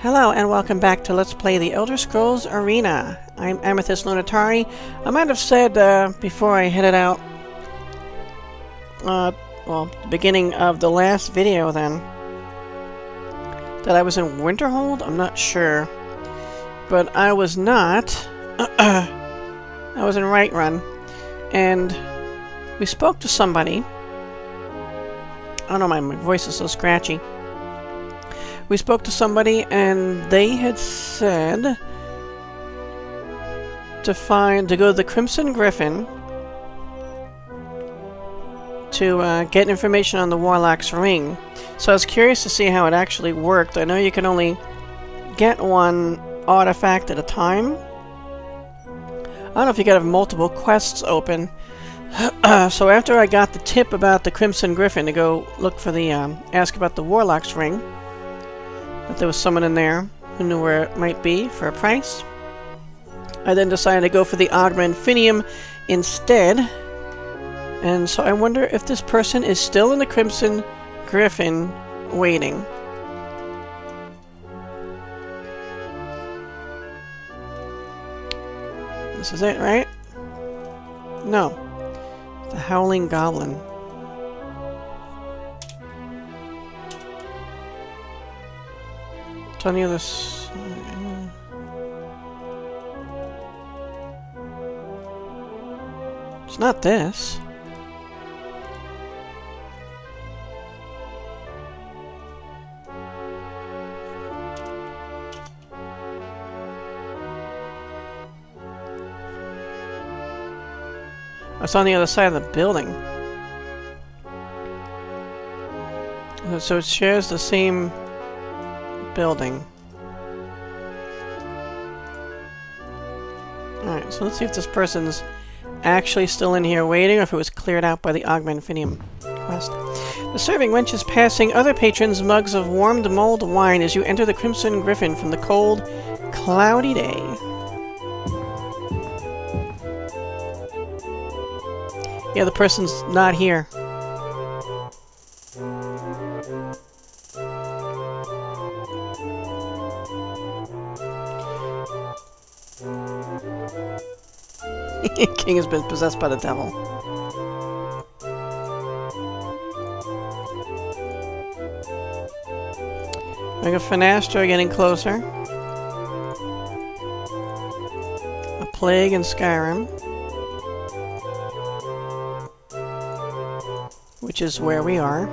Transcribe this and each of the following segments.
Hello and welcome back to Let's Play the Elder Scrolls Arena. I'm Amethyst Lunatari. I might have said before I headed out, well, the beginning of the last video then, that I was in Winterhold? I'm not sure. But I was not. I was in Whiterun. And we spoke to somebody. I don't know, my voice is so scratchy. We spoke to somebody and they had said to go to the Crimson Griffin to get information on the Warlock's Ring. So I was curious to see how it actually worked. I know you can only get one artifact at a time. I don't know if you could have multiple quests open. So after I got the tip about the Crimson Griffin to go look for the, ask about the Warlock's Ring, that there was someone in there who knew where it might be for a price, I then decided to go for the Augmentinium instead. And so I wonder if this person is still in the Crimson Griffin waiting. This is it, right? No. The Howling Goblin. It's on the other side. It's not this. It's on the other side of the building. So it shares the same building. Alright, so let's see if this person's actually still in here waiting, or if it was cleared out by the Augmentinium quest. The serving wench is passing other patrons mugs of warmed mulled wine as you enter the Crimson Griffin from the cold, cloudy day. Yeah, the person's not here. King has been possessed by the devil. Ring of Phynaster getting closer. A plague in Skyrim. Which is where we are.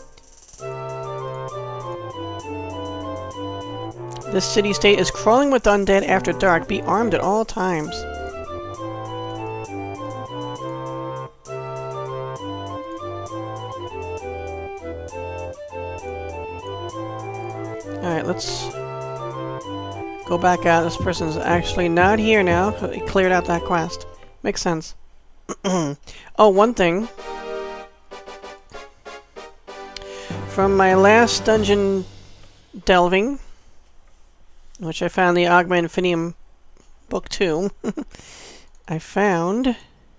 This city-state is crawling with undead after dark. Be armed at all times. Alright, let's go back out. This person's actually not here now. He cleared out that quest. Makes sense. Oh, one thing. From my last dungeon delving, which I found the Augmentinium Book 2, I found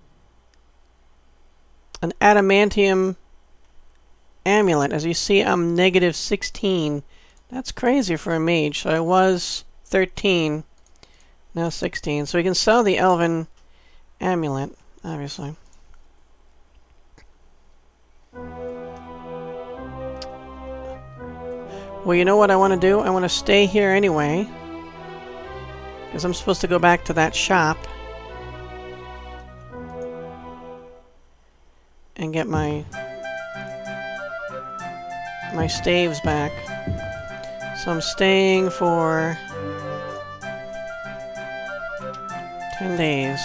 an adamantium amulet. As you see, I'm negative 16. That's crazy for a mage. So I was 13, now 16. So we can sell the elven amulet, obviously. Well, you know what I want to do? I want to stay here anyway, because I'm supposed to go back to that shop and get my staves back. So I'm staying for 10 days.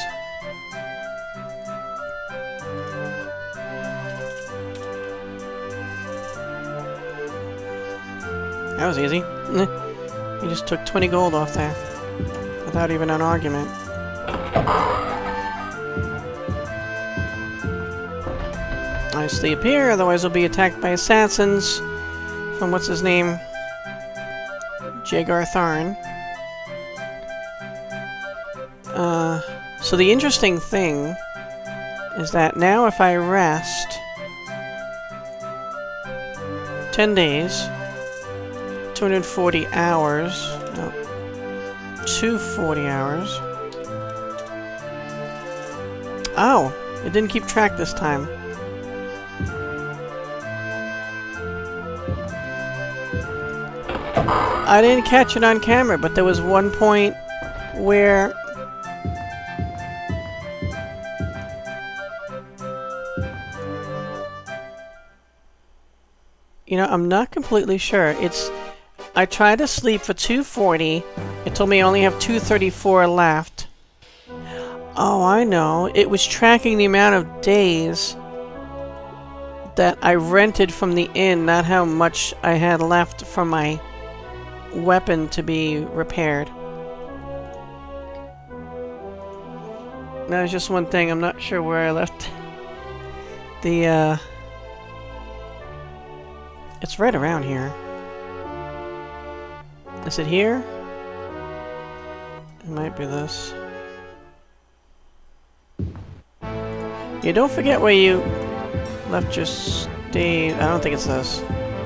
That was easy. You just took 20 gold off there without even an argument. I sleep here, otherwise I'll be attacked by assassins from what's his name? Jagar Tharn. So the interesting thing is that now if I rest 10 days, 240 hours. Oh. 240 hours. Oh! It didn't keep track this time. I didn't catch it on camera, but there was one point where... You know, I'm not completely sure. I tried to sleep for 240. It told me I only have 234 left. Oh, I know. It was tracking the amount of days that I rented from the inn, not how much I had left for my weapon to be repaired. That was just one thing. I'm not sure where I left the, It's right around here. Is it here? It might be this. Yeah, don't forget where you left your stay. I don't think it's this.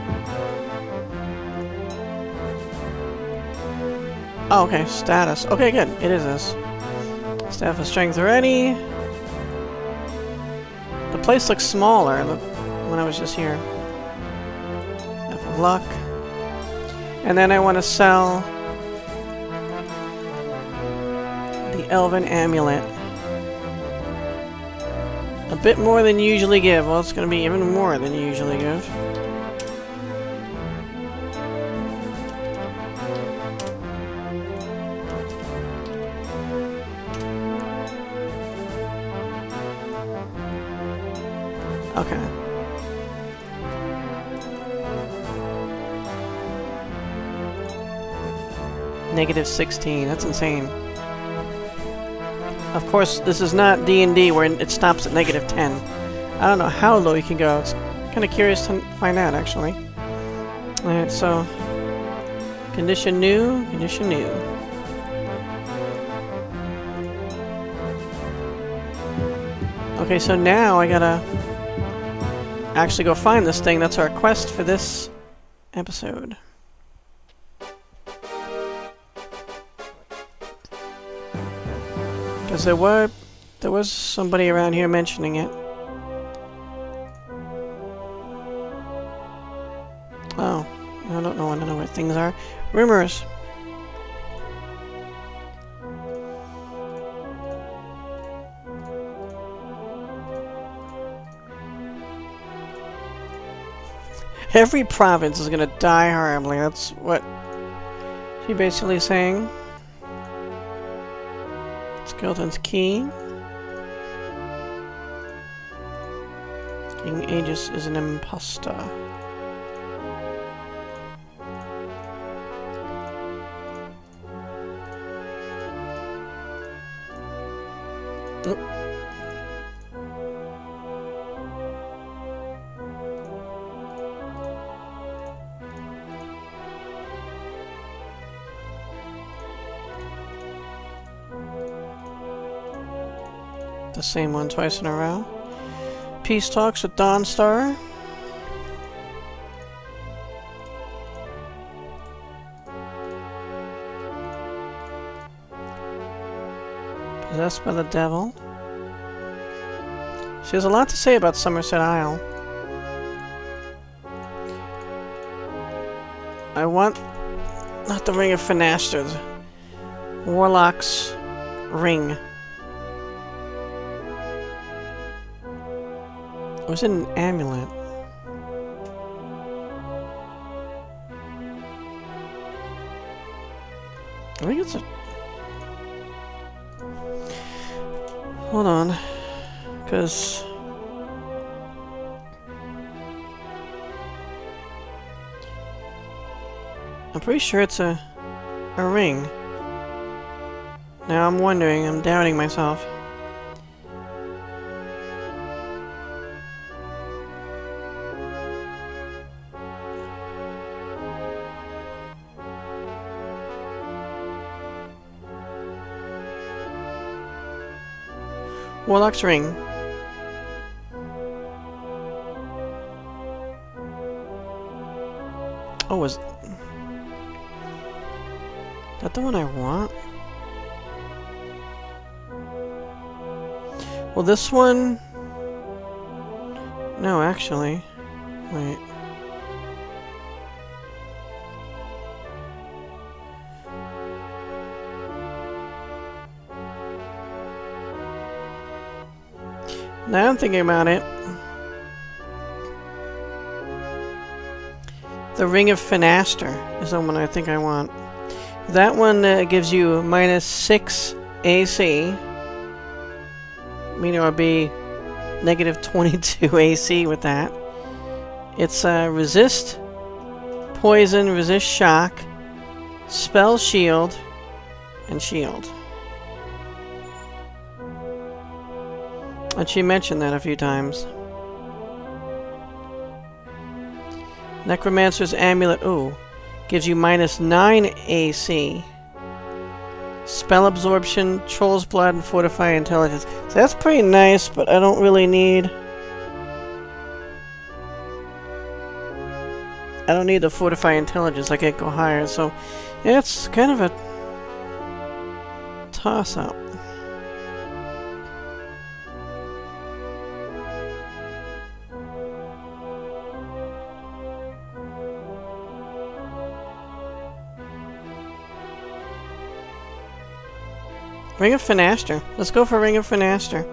Oh, okay. Status. Okay, good. It is this. Staff of Strength already. The place looks smaller when I was just here. Staff of Luck. And then I want to sell the Elven Amulet. A bit more than you usually give. Well, it's going to be even more than you usually give. Okay. -16. That's insane. Of course, this is not D&D where it stops at -10. I don't know how low you can go. It's kind of curious to find out, actually. Alright, so... Condition new, condition new. Okay, so now I gotta actually go find this thing. That's our quest for this episode. Because there was somebody around here mentioning it. Oh, I don't know. I don't know where things are. Rumors. Every province is gonna die horribly. That's what she's basically saying. Skeleton's key. King Aegis is an imposter. Oh. The same one twice in a row. Peace talks with Dawnstar. Possessed by the devil. She has a lot to say about Somerset Isle. I want... not the Ring of Phynaster. The Warlock's Ring. Was it an amulet? I think it's a... Hold on. Because... I'm pretty sure it's a ring. Now I'm wondering, I'm doubting myself. Warlock's Ring. Oh, was... that the one I want? Well, this one... No, actually. Wait. Now I'm thinking about it. The Ring of Phynaster is the one I think I want. That one gives you -6 AC. Meaning it would be -22 AC with that. It's resist poison, resist shock, spell shield, and shield. And she mentioned that a few times. Necromancer's Amulet, ooh, gives you -9 AC. Spell absorption, Troll's Blood, and Fortify Intelligence. So that's pretty nice, but I don't really need... I don't need the Fortify Intelligence. I can't go higher, so yeah, it's kind of a toss-up. Ring of Phynaster. Let's go for Ring of Phynaster.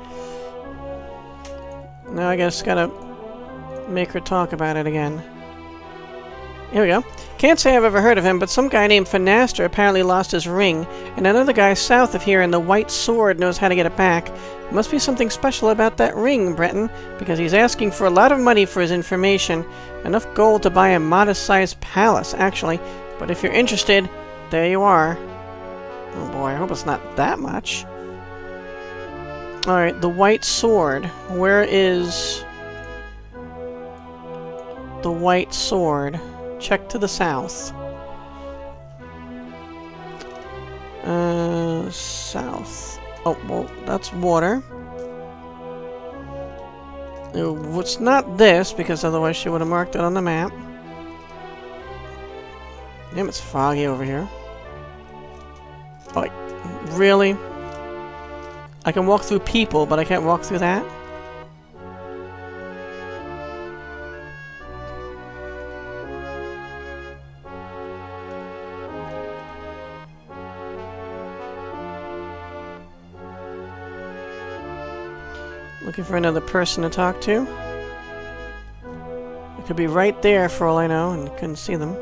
Now I guess gotta make her talk about it again. Here we go. Can't say I've ever heard of him, but some guy named Phynaster apparently lost his ring, and another guy south of here in the White Sword knows how to get it back. Must be something special about that ring, Breton, because he's asking for a lot of money for his information. Enough gold to buy a modest-sized palace, actually. But if you're interested, there you are. Oh boy, I hope it's not that much. Alright, the White Sword. Where is the White Sword? Check to the south. South. Oh, well, that's water. It's not this, because otherwise she would have marked it on the map. Damn, it's foggy over here. Like, really? I can walk through people, but I can't walk through that? Looking for another person to talk to. It could be right there for all I know, and couldn't see them.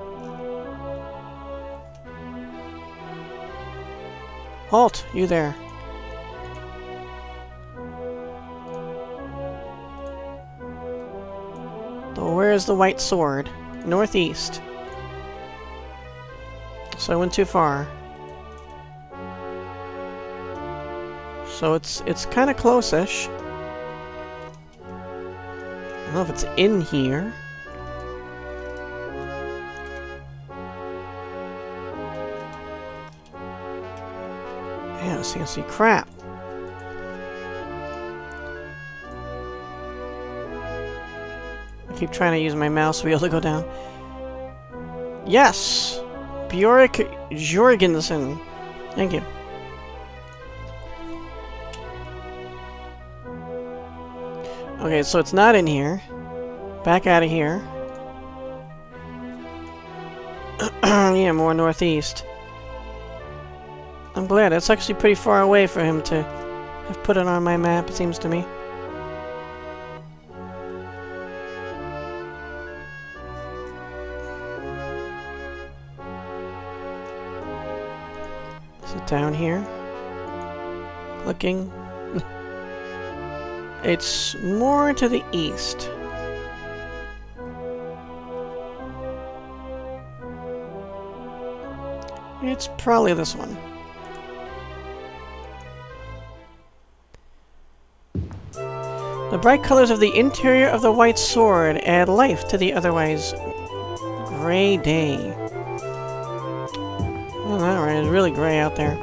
Halt! You there. So where's the White Sword? Northeast. So I went too far. So it's kind of close-ish. I don't know if it's in here. Yeah, so you can see crap. I keep trying to use my mouse wheel to go down. Yes! Bjork Jorgensen. Thank you. Okay, so it's not in here. Back out of here. Yeah, more northeast. I'm glad. It's actually pretty far away for him to have put it on my map, it seems to me. Is it down here? Looking. It's more to the east. It's probably this one. The bright colors of the interior of the White Sword add life to the otherwise gray day. Oh, alright, it's really gray out there.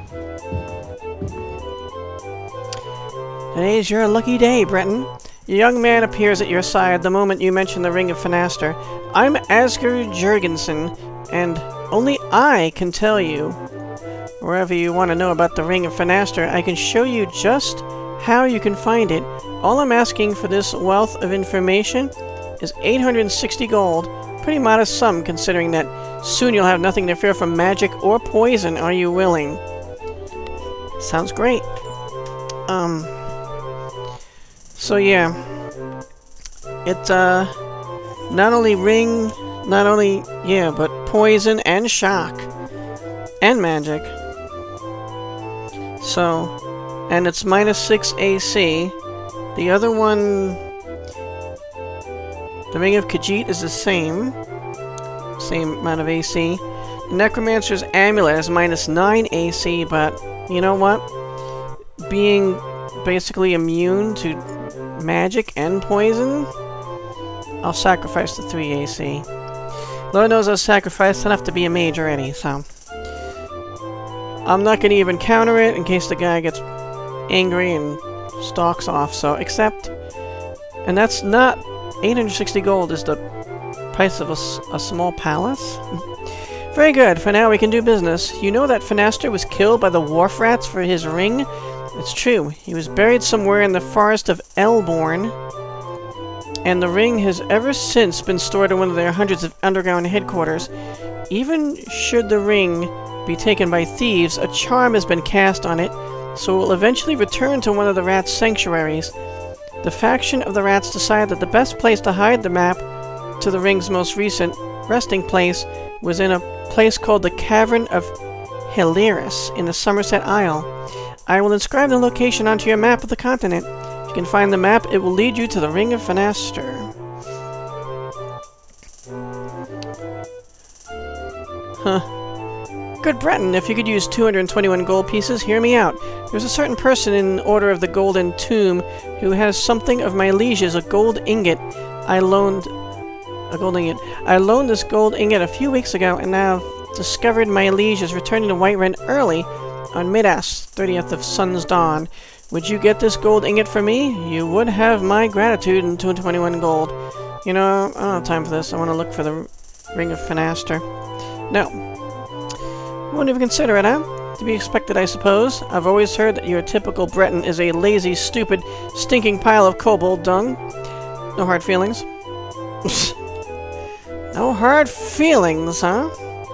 Today's your lucky day, Breton. A young man appears at your side the moment you mention the Ring of Phynaster. I'm Asger Jurgensen, and only I can tell you. Wherever you want to know about the Ring of Phynaster, I can show you just how you can find it. All I'm asking for this wealth of information is 860 gold. Pretty modest sum, considering that soon you'll have nothing to fear from magic or poison. Are you willing? Sounds great. So yeah. It's, not only ring, but poison and shock. And magic. So, and it's -6 AC. The other one, the Ring of Khajiit, is the same amount of AC. The Necromancer's Amulet is -9 AC, but you know what? Being basically immune to magic and poison, I'll sacrifice the 3 AC. Lord knows I've sacrificed enough to be a mage already, so I'm not going to even counter it in case the guy gets angry and stalks off, so accept. And that's not 860 gold is the price of a small palace? Very good, for now we can do business. You know that Phynaster was killed by the wharf rats for his ring? It's true. He was buried somewhere in the forest of Elborn, and the ring has ever since been stored in one of their hundreds of underground headquarters. Even should the ring be taken by thieves, a charm has been cast on it, so it will eventually return to one of the rats' sanctuaries. The faction of the rats decided that the best place to hide the map to the ring's most recent resting place was in a place called the Cavern of Helirus in the Somerset Isle. I will inscribe the location onto your map of the continent. If you can find the map, it will lead you to the Ring of Phynaster. Huh. Good Breton, if you could use 221 gold pieces, hear me out. There's a certain person in Order of the Golden Tomb who has something of my liege's, a gold ingot. I loaned this gold ingot a few weeks ago, and now I've discovered my liege is returning to Whiterun early on Midas, 30th of Sun's Dawn. Would you get this gold ingot for me? You would have my gratitude in 221 gold. You know, I don't have time for this. I want to look for the Ring of Phynaster. No. Wouldn't even consider it, huh? To be expected, I suppose. I've always heard that your typical Breton is a lazy, stupid, stinking pile of kobold dung. No hard feelings. No hard feelings, huh?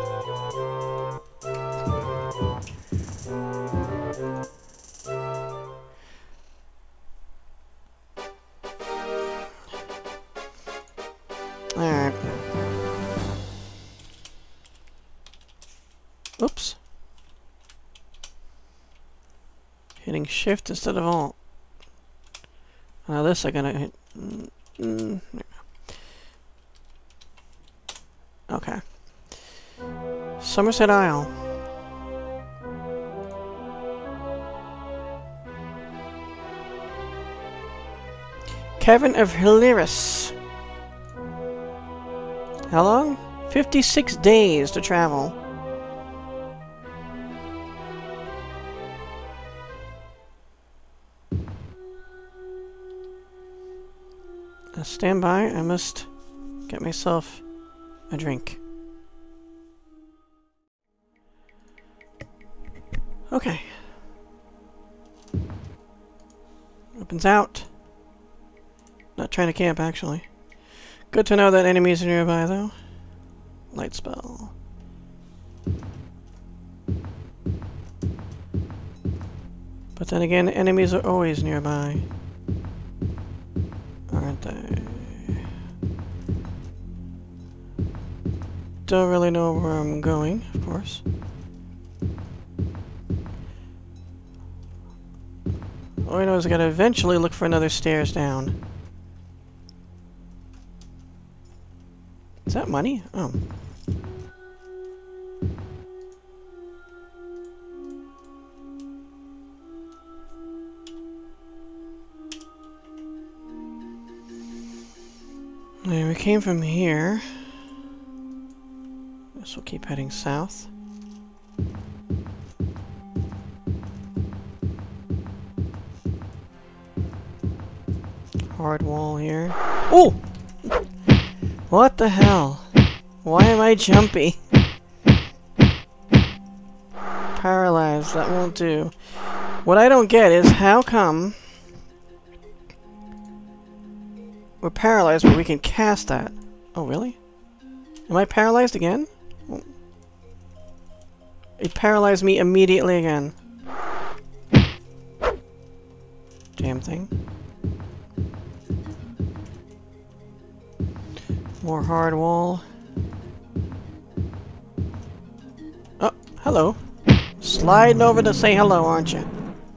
Alright. Oops. Hitting shift instead of alt. Now this I gotta hit. Okay. Somerset Isle. Cavern of Helirus. How long? 56 days to travel. Stand by, I must get myself a drink. Okay. Opens out. Not trying to camp, actually. Good to know that enemies are nearby, though. Light spell. But then again, enemies are always nearby. Aren't they? Don't really know where I'm going, of course. All I know is I gotta eventually look for another stairs down. Is that money? Oh. Okay, we came from here. Guess we'll keep heading south. Hard wall here. Oh! What the hell? Why am I jumpy? paralyzed. That won't do. What I don't get is how come we're paralyzed but we can cast that? Oh, really? Am I paralyzed again? It paralyzed me immediately again. Damn thing. More hard wall. Oh, hello. Sliding over to say hello, aren't you?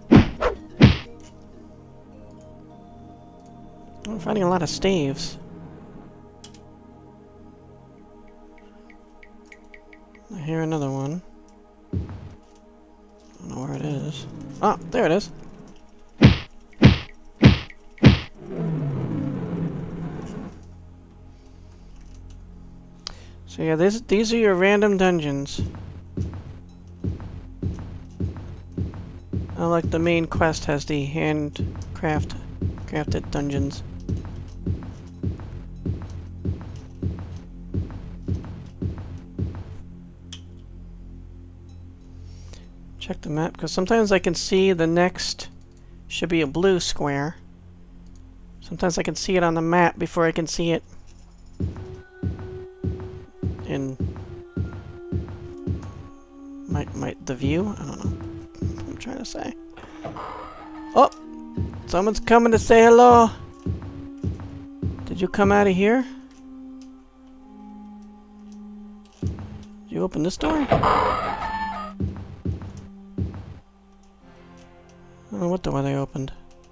I'm finding a lot of staves. I hear another one. I don't know where it is. Ah, there it is. So yeah, these are your random dungeons. Like the main quest has the crafted dungeons. Check the map, because sometimes I can see the next should be a blue square. Sometimes I can see it on the map before I can see it in the view? I don't know what I'm trying to say. Oh! Someone's coming to say hello! Did you come out of here? Did you open this door? I don't know what door they opened.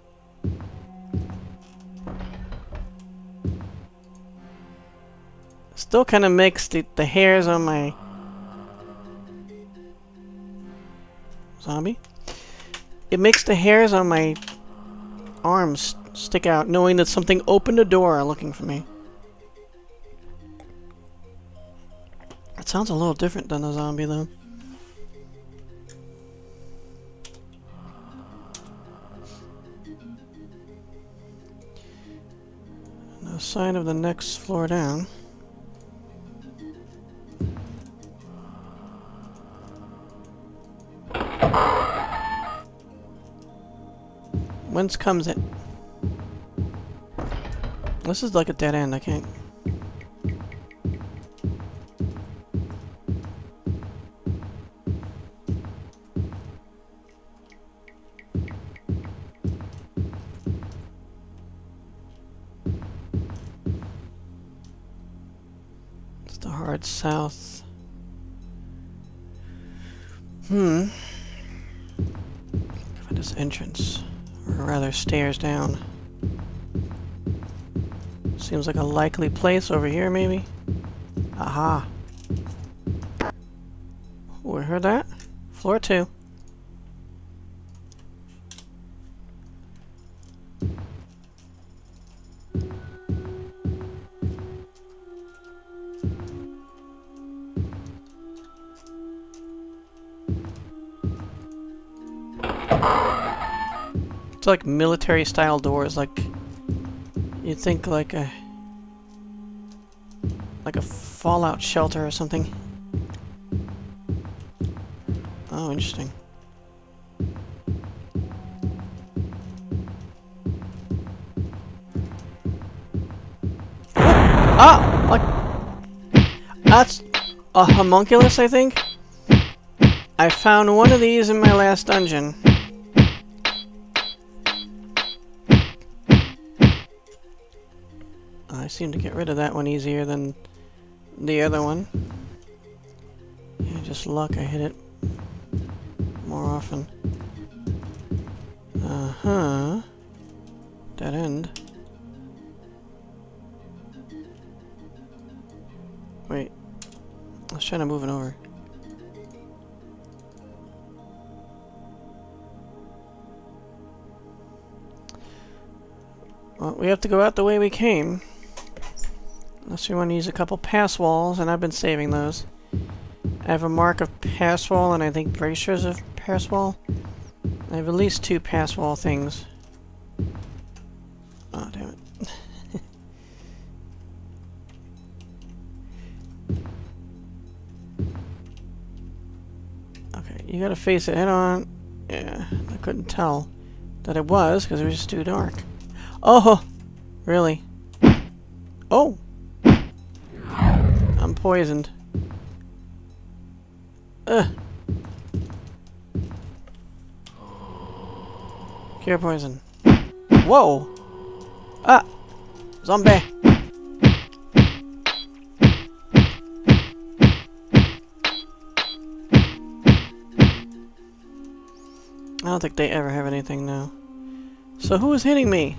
Still kind of makes the hairs on my zombie. It makes the hairs on my arms stick out, knowing that something opened a door looking for me. It sounds a little different than a zombie, though. No sign of the next floor down. Whence comes it? This is like a dead end, I can't... It's the hard south. Find this entrance. Or rather, stairs down. Seems like a likely place over here, maybe? Aha. We heard that? Floor 2. It's like military style doors, like you'd think like a fallout shelter or something. Oh, interesting. Ah! Like that's a homunculus, I think. I found one of these in my last dungeon. I seem to get rid of that one easier than the other one. Yeah, just luck, I hit it more often. Uh-huh. Dead end. Wait. I was trying to move it over. Well, we have to go out the way we came. Unless we want to use a couple pass walls, and I've been saving those. I have a mark of pass wall, and I think bracers of pass wall. I have at least 2 pass wall things. Oh, damn it. Okay, You gotta face it head on. Yeah, I couldn't tell that it was because it was just too dark. Oh, really? Oh, I'm poisoned. Ugh. Cure poison. Whoa! Ah! Zombie! I don't think they ever have anything now. So who was hitting me?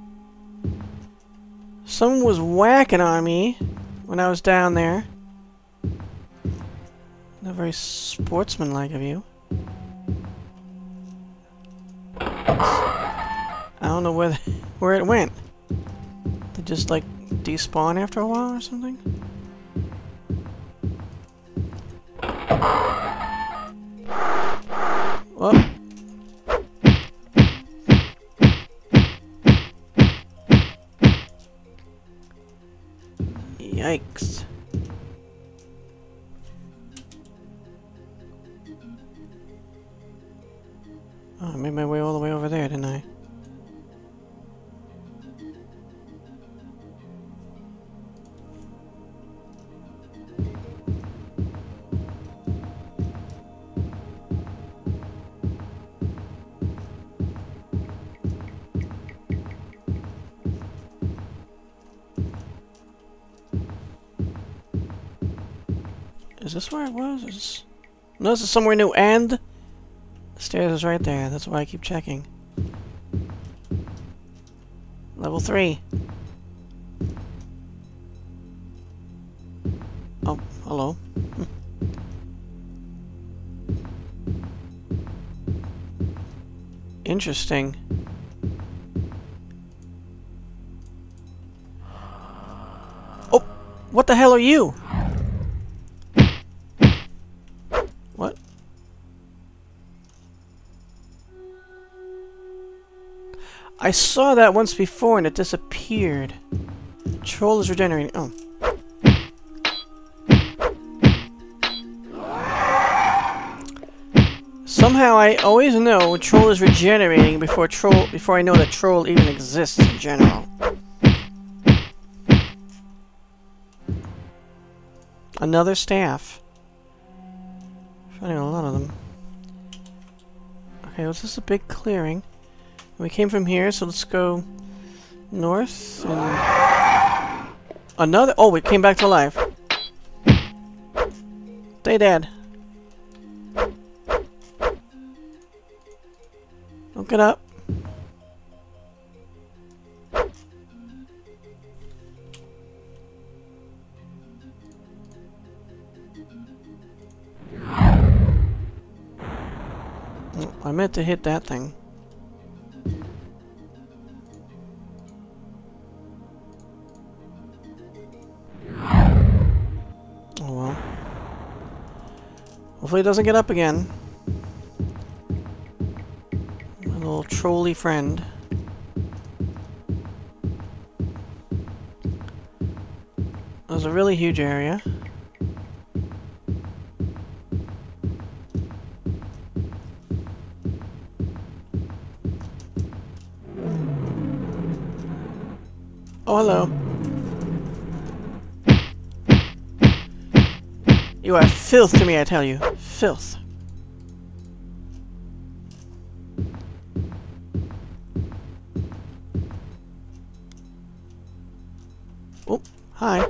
Someone was whacking on me when I was down there. Not very sportsmanlike of you. I don't know where it went. They just like despawn after a while or something? Oh. Yikes. Oh, I made my way all the way over there, didn't I? Is this where it was? Is this... No, this is somewhere new, and the stairs is right there. That's why I keep checking. Level 3. Oh, hello. Interesting. Oh, what the hell are you? What? I saw that once before and it disappeared. Troll is regenerating. Oh. Somehow I always know troll is regenerating before I know that troll even exists in general. Another staff. Finding a lot of them. Okay, well, this is a big clearing. We came from here, so let's go north and another. Oh, we came back to life. Stay dead. Don't get up. Oh, I meant to hit that thing. Oh well. Hopefully it doesn't get up again. My little trolly friend. There's a really huge area. Oh, hello. You are filth to me, I tell you. Filth. Oh, hi.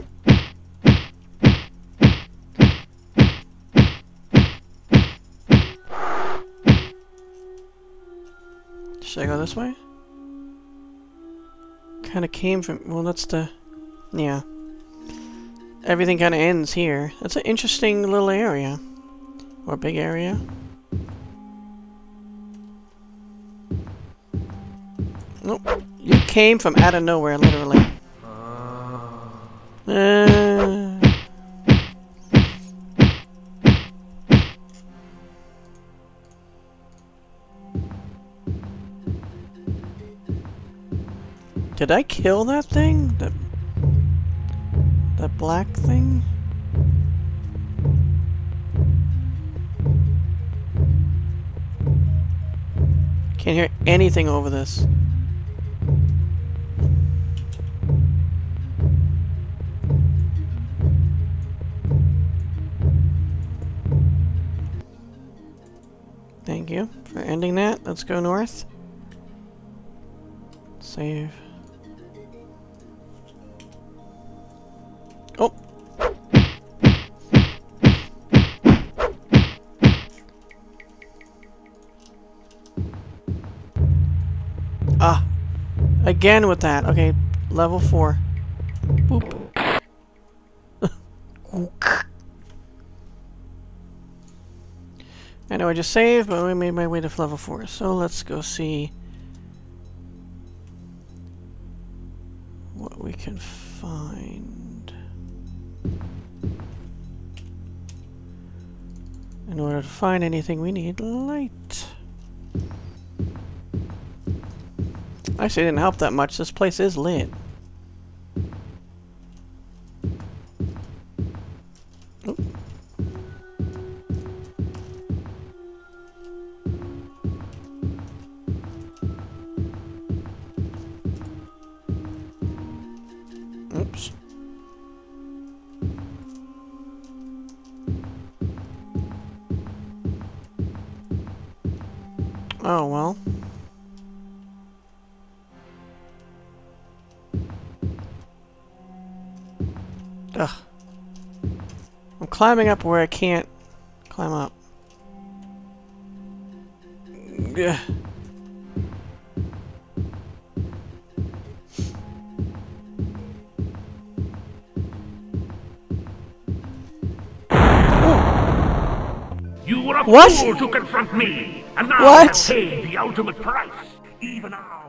Should I go this way? Kind of came from... Well, that's the... Yeah. Everything kind of ends here. That's an interesting little area. Or big area. Nope. You came from out of nowhere, literally. Did I kill that thing? That black thing? Can't hear anything over this. Thank you for ending that. Let's go north. Save. Oh! Ah! Again with that. Okay, level 4. Boop. I know I just saved, but I made my way to level 4. So let's go see what we can find. In order to find anything, we need light. Actually, it didn't help that much. This place is lit. Oop. Oops. Oh, well. Ugh. I'm climbing up where I can't climb up. Ugh. You were a What? fool to confront me, and now What? you have paid the ultimate price. Even I